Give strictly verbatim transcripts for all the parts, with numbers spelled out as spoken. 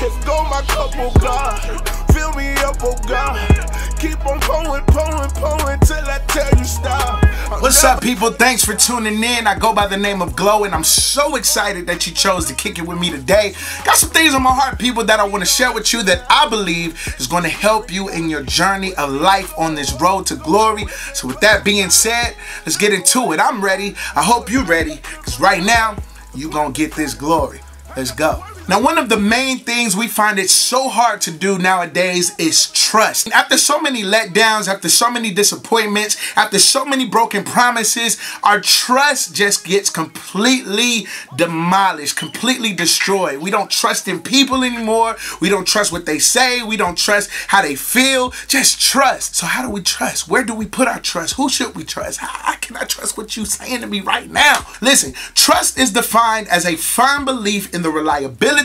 Go my cup, oh God. Fill me up, oh God. Keep on pouring, pouring, pouring till I tell you stop. What's up, people? Thanks for tuning in. I go by the name of Glow, and I'm so excited that you chose to kick it with me today. Got some things on my heart, people, that I want to share with you that I believe is going to help you in your journey of life on this road to glory. So with that being said, let's get into it. I'm ready. I hope you're ready, because right now, you're going to get this glory. Let's go. Now, one of the main things we find it so hard to do nowadays is trust. After so many letdowns, after so many disappointments, after so many broken promises, our trust just gets completely demolished, completely destroyed. We don't trust in people anymore. We don't trust what they say. We don't trust how they feel. Just trust. So how do we trust? Where do we put our trust? Who should we trust? How can I trust what you're saying to me right now? Listen, trust is defined as a firm belief in the reliability,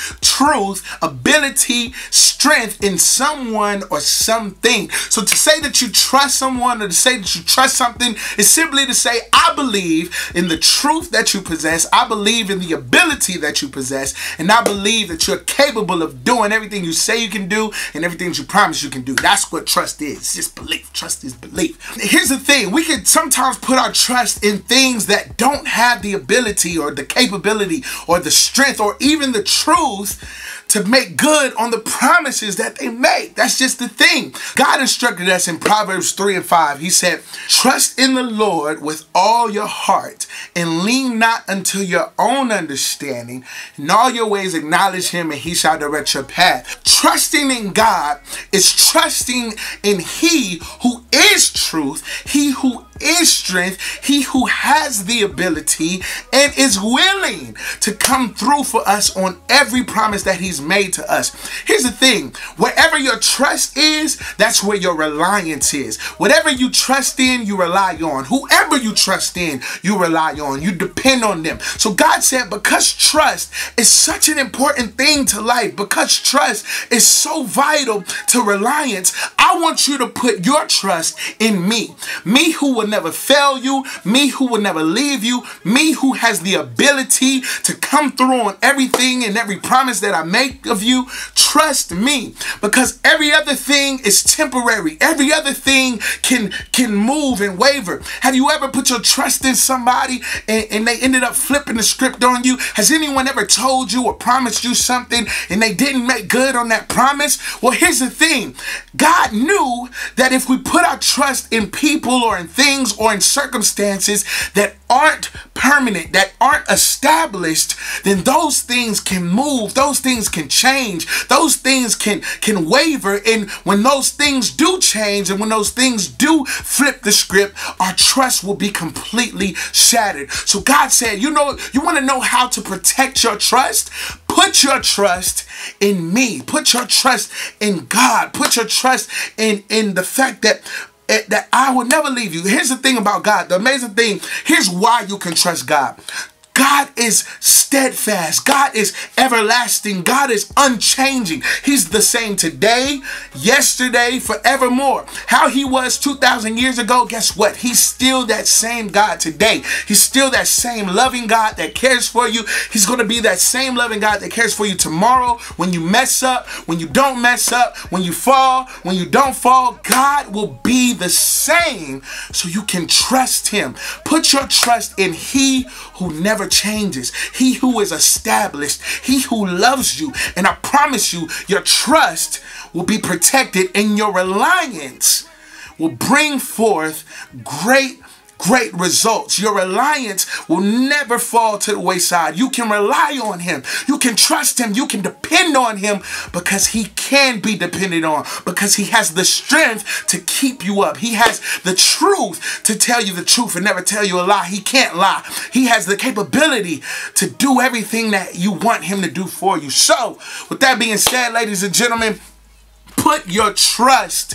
truth, ability, strength in someone or something. So to say that you trust someone or to say that you trust something is simply to say, I believe in the truth that you possess, I believe in the ability that you possess, and I believe that you're capable of doing everything you say you can do and everything that you promise you can do. That's what trust is. It's just belief. Trust is belief. Here's the thing. We can sometimes put our trust in things that don't have the ability or the capability or the strength or even the truth to make good on the promises that they make. That's just the thing. God instructed us in Proverbs three and five. He said, trust in the Lord with all your heart and lean not unto your own understanding. In all your ways acknowledge him and he shall direct your path. Trusting in God is trusting in he who is truth, he who is strength, he who has the ability and is willing to come through for us on every promise that he's made to us. Here's the thing. Wherever your trust is, that's where your reliance is. Whatever you trust in, you rely on. Whoever you trust in, you rely on. You depend on them. So God said, because trust is such an important thing to life, because trust is so vital to reliance, I want you to put your trust in me. Me who will never fail you, me who will never leave you, me who has the ability to come through on everything and every promise that I make of you. Trust me, because every other thing is temporary. Every other thing can can move and waver. Have you ever put your trust in somebody and, and they ended up flipping the script on you? Has anyone ever told you or promised you something and they didn't make good on that promise? Well, here's the thing. God knew that if we put our trust in people or in things or in circumstances that aren't permanent, that aren't established, then those things can move, those things can change, those things can can waver. And when those things do change and when those things do flip the script, our trust will be completely shattered. So God said, you know, you want to know how to protect your trust? Put your trust in me. Put your trust in God. Put your trust in in the fact that that I will never leave you. Here's the thing about God. The amazing thing. Here's why you can trust God. God is steadfast. God is everlasting. God is unchanging. He's the same today, yesterday, forevermore. How he was two thousand years ago, guess what? He's still that same God today. He's still that same loving God that cares for you. He's going to be that same loving God that cares for you tomorrow. When you mess up, when you don't mess up, when you fall, when you don't fall, God will be the same, so you can trust him. Put your trust in he who never changes, he who is established, he who loves you. And I promise you, your trust will be protected and your reliance will bring forth great great results. Your reliance will never fall to the wayside. You can rely on him. You can trust him. You can depend on him, because he can be depended on, because he has the strength to keep you up. He has the truth to tell you the truth and never tell you a lie. He can't lie. He has the capability to do everything that you want him to do for you. So with that being said, ladies and gentlemen, put your trust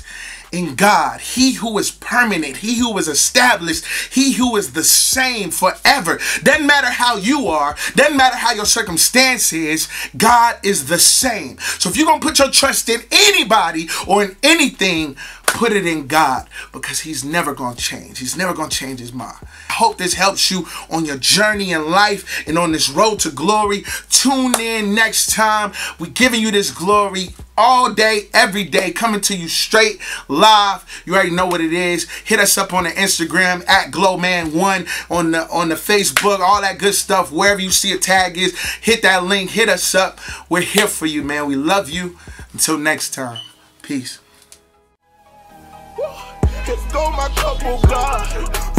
in God, he who is permanent, he who is established, he who is the same forever. Doesn't matter how you are, doesn't matter how your circumstance is, God is the same. So if you're going to put your trust in anybody or in anything, put it in God, because he's never going to change. He's never going to change his mind. I hope this helps you on your journey in life and on this road to glory. Tune in next time. We're giving you this glory all day, every day, coming to you straight live. You already know what it is. Hit us up on the Instagram at Glowman one, on the on the Facebook, all that good stuff. Wherever you see a tag is, hit that link, hit us up. We're here for you, man. We love you. Until next time, peace. Let's go, my couple, God.